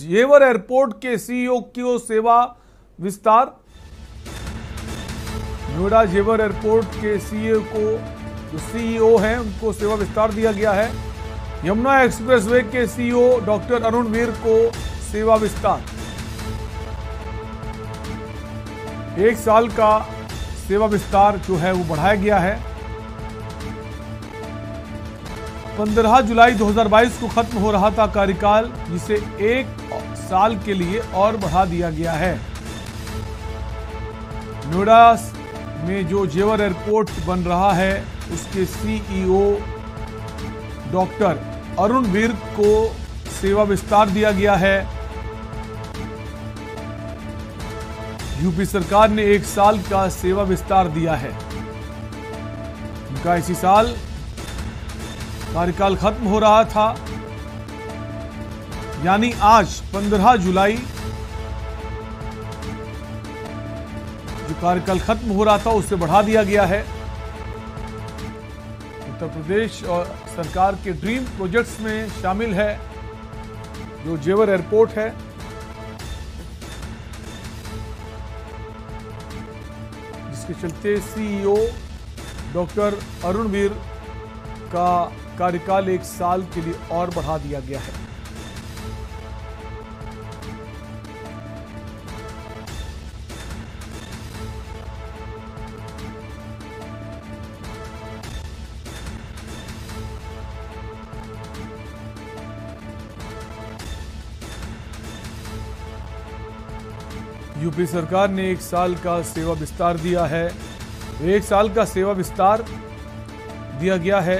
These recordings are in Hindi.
जेवर एयरपोर्ट के सीईओ की सेवा विस्तार। नोएडा जेवर एयरपोर्ट के सीईओ हैं उनको सेवा विस्तार दिया गया है। यमुना एक्सप्रेसवे के सीईओ डॉक्टर अरुण वीर को सेवा विस्तार। 1 साल का सेवा विस्तार जो है वो बढ़ाया गया है। 15 जुलाई 2022 को खत्म हो रहा था कार्यकाल, जिसे 1 साल के लिए और बढ़ा दिया गया है। नोएडा में जो जेवर एयरपोर्ट बन रहा है उसके सीईओ डॉक्टर अरुण वीर को सेवा विस्तार दिया गया है। यूपी सरकार ने 1 साल का सेवा विस्तार दिया है। उनका इसी साल कार्यकाल खत्म हो रहा था, यानी आज 15 जुलाई जो कार्यकाल खत्म हो रहा था उससे बढ़ा दिया गया है। उत्तर प्रदेश और सरकार के ड्रीम प्रोजेक्ट्स में शामिल है जो जेवर एयरपोर्ट है। जिसके चलते सीईओ डॉक्टर अरुण वीर का कार्यकाल 1 साल के लिए और बढ़ा दिया गया है। यूपी सरकार ने 1 साल का सेवा विस्तार दिया है। 1 साल का सेवा विस्तार दिया गया है।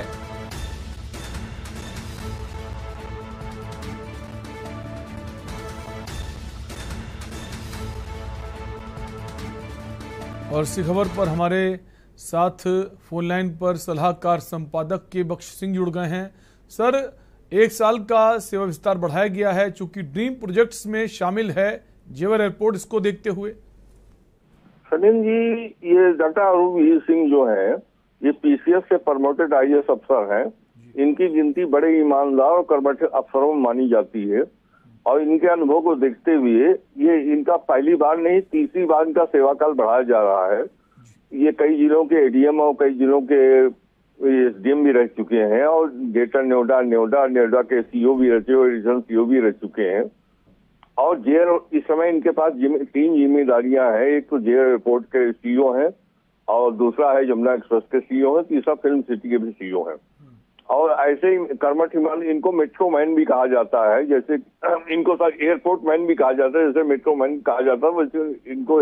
और इसी खबर पर हमारे साथ फोन लाइन पर सलाहकार संपादक के बख्श सिंह जुड़ गए हैं। सर, 1 साल का सेवा विस्तार बढ़ाया गया है चूंकि ड्रीम प्रोजेक्ट्स में शामिल है जेवर एयरपोर्ट, इसको देखते हुए। सलीम जी, ये डॉक्टर अरुण वीर सिंह जो है ये पीसीएस से प्रमोटेड आईएएस अफसर हैं। इनकी गिनती बड़े ईमानदार और कर्मठ अफसरों में मानी जाती है और इनके अनुभव को देखते हुए ये इनका पहली बार नहीं 3री बार इनका सेवाकाल बढ़ाया जा रहा है। ये कई जिलों के एडीएम और कई जिलों के एसडीएम भी रह चुके हैं और ग्रेटर नोएडा के सीईओ भी रह चुके और रीजनल सीईओ भी रह चुके हैं। और जेयर इस समय इनके पास 3 जिम्मेदारियां हैं। एक तो जेयर एयरपोर्ट के सीईओ हैं और दूसरा है यमुना एक्सप्रेस के सीईओ हैं, तीसरा फिल्म सिटी के भी सीईओ हैं। और ऐसे ही कर्मठ इनको मेट्रो मैन भी कहा जाता है। जैसे इनको एयरपोर्ट मैन भी कहा जाता है, जैसे मेट्रो मैन कहा जाता है वैसे इनको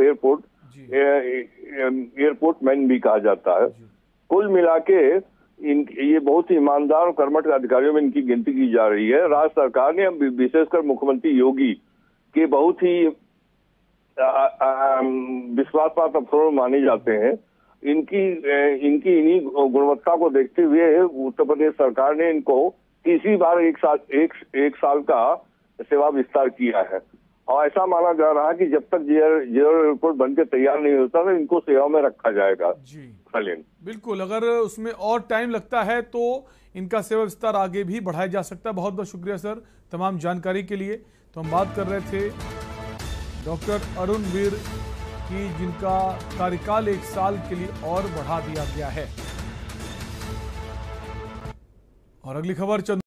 एयरपोर्ट मैन भी कहा जाता है। कुल मिला के ये बहुत ही ईमानदार और कर्मठ अधिकारियों में इनकी गिनती की जा रही है। राज्य सरकार ने विशेषकर मुख्यमंत्री योगी के बहुत ही विश्वासपात्र अफसरों में माने जाते हैं। इनकी इन्हीं गुणवत्ता को देखते हुए उत्तर प्रदेश सरकार ने इनको 3री बार 1 साल का सेवा विस्तार किया है। और ऐसा माना जा रहा है कि जब तक जेवर एयरपोर्ट बनकर तैयार नहीं होता तो इनको सेवा में रखा जाएगा। जी सलीम, बिल्कुल, अगर उसमें और टाइम लगता है तो इनका सेवा विस्तार आगे भी बढ़ाया जा सकता है। बहुत बहुत शुक्रिया सर तमाम जानकारी के लिए। तो हम बात कर रहे थे डॉक्टर अरुण वीर की, जिनका कार्यकाल 1 साल के लिए और बढ़ा दिया गया है। और अगली खबर